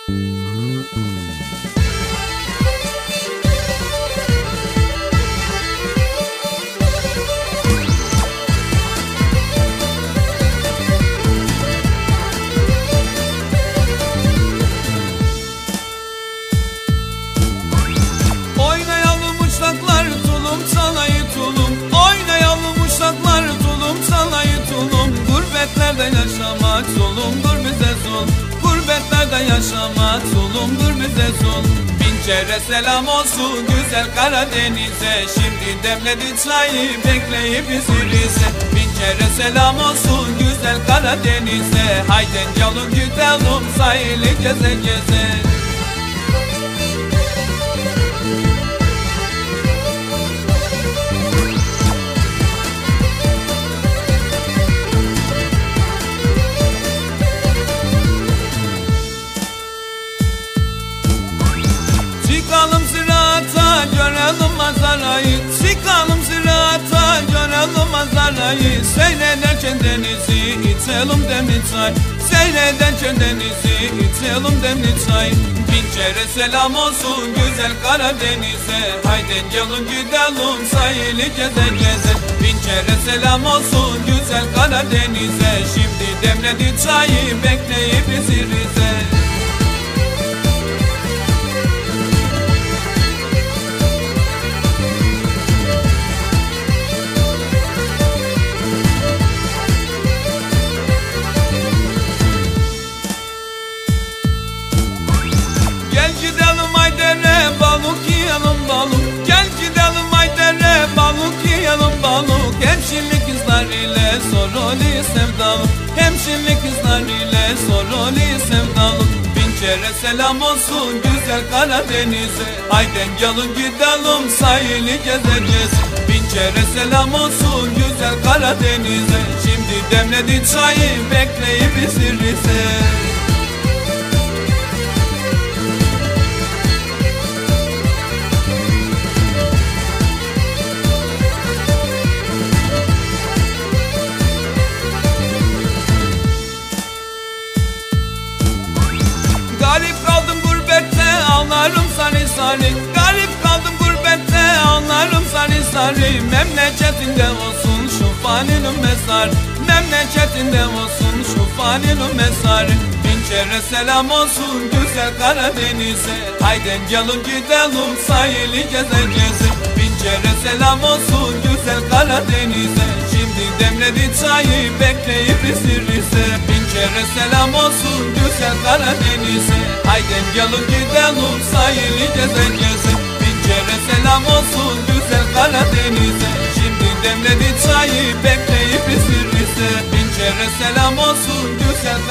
Oynayalım uşaklar tulum salayı tulum, oynayalım uşaklar tulum salayı tulum. Gurbetlerde yaşamak zulümdür bize zul, gurbetlerde yaşamak zulümdür bize zul. Bin kere selam olsun güzel Karadeniz'e, şimdi demledi çayı bekleyip bizi Rize. Bin kere selam olsun güzel Karadeniz'e, hayden gelin gidelim sahili geze geze. Çıkalım ziraata görelim manzarayı, çıkalım ziraata görelim manzarayı. Seyrederken denizi içelim demli çay, seyrederken denizi içelim demli çay. Bin kere selam olsun güzel Karadeniz'e, haydi gelin gidelim sahili geze geze. Bin kere selam olsun güzel Karadeniz'e, şimdi demledi çayı bekleyip bizi Rize. Gel gidelim Ayder'e balık yiyelim balık, gel gidelim Ayder'e balık yiyelim balık. Hemşinli kızlar ile soroli sevdalık, hemşinli kızlar ile soroli sevdalık. Bin kere selam olsun güzel Karadeniz'e, hayden gelin gidelim sahili geze geze. Bin kere selam olsun güzel Karadeniz'e, şimdi demledi çayı bekleyip bizi Rize. Garip kaldım gurbette ağlarım sari sari, garip kaldım gurbette ağlarım sari sari. Memleketinde olsun şu faninin mezar, memleketinde olsun şu faninin mezar. Bin kere selam olsun güzel Karadeniz'e, hayden gelin gidelim sahili geze geze. Bin kere selam olsun güzel Karadeniz'e, şimdi demledi çayı bekleyip bizi Rize. Bin kere selam olsun güzel Karadeniz'e, hayden gelin gidelim sahili geze geze. Bin kere selam olsun güzel Karadeniz'e, şimdi demledi çayı bekleyip bizi Rize. Bin kere selam olsun